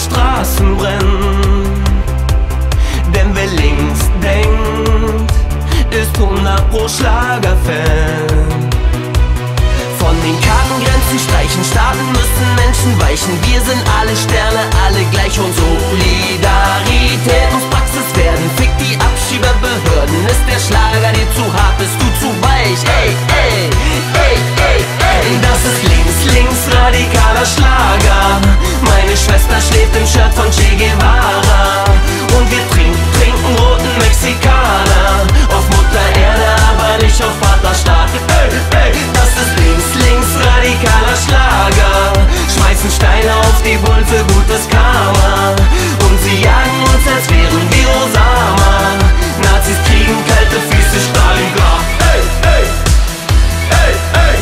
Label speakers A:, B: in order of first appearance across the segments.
A: Straßen brennen. Denn wer links denkt, ist 100% Schlagerfan. Von den Kartengrenzen streichen, Staaten müssen Menschen weichen. Wir sind alle Sterne, alle gleich und Solidarität muss Praxis werden. Fick die Abschieberbehörden, ist der Schlager dir zu hart, bist du zu weich. Ey, ey, ey, ey, ey. Das ist links, radikaler Schlager. Meine Schwester schläft im Shirt von Che Guevara. Und wir trinken roten Mexikaner. Auf Mutter Erde, aber nicht auf Vaterstaat. Ey, ey. Das ist links, radikaler Schlager. Schmeißen Steine auf die Bullen für gutes Karma. Und sie jagen uns, als wären wir Osama. Nazis kriegen kalte Füße, Stalingrad. Ey, ey, ey, ey.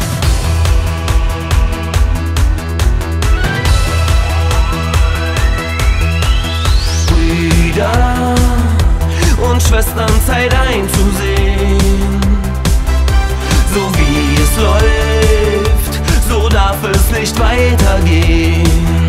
A: Brüder und Schwestern, Zeit einzusehen. So wie es läuft, so darf es nicht weitergehen.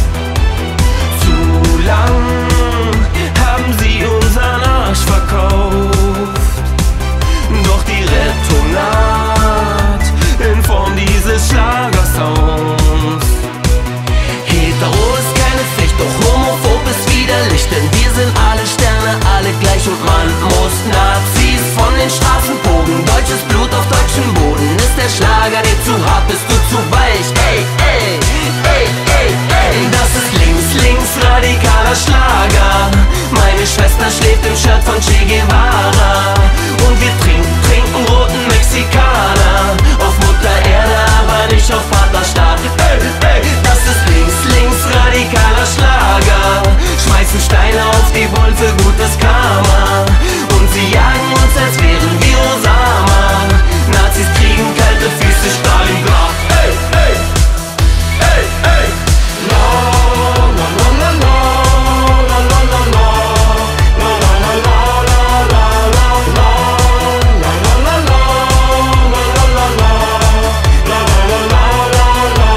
A: Zu lang haben sie unseren Arsch verkauft. Doch die Rettung naht in Form dieses Schlagersounds. Hetero ist keine Pflicht, doch homophob ist widerlich. Denn wir sind alle Sterne, alle gleich und man muss Nazis von den Straßen pogen. Deutsches Blut auf deutschem Boden. Ist der Schlager dir zu hart, bist du zu weich. Ey, ey, ey, ey, ey. Das ist links, radikaler Schlager. Meine Schwester schläft im Shirt von Che Guevara. Und wir trinken roten Mexikaner. Auf Mutter Erde, aber nicht auf Vaterstaat. Ey, ey. Das ist links, radikaler Schlager. Schmeißen Steine auf die Bullen für gutes Karma. Und sie jagen uns, als wären wir Osama. Nazis kriegen kalte Füße, Stalingrad. Ey, ey, ey, ey. La, la, la, la, la, la, la, la, la. La, la, la, la, la, la, la, la. La, la, la, la, la, la, la, la. La, la, la, la, la,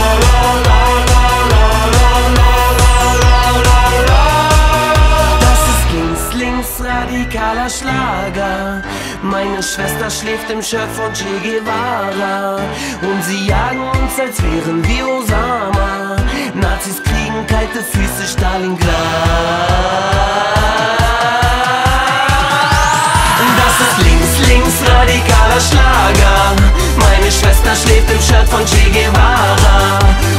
A: la, la, la. Das ist links, radikaler Schlager. Meine Schwester schläft im Shirt von Che Guevara. Und sie jagen uns, als wären wir Osama. Nazis kriegen kalte Füße, Stalingrad. Das ist links, radikaler Schlager. Meine Schwester schläft im Shirt von Che Guevara.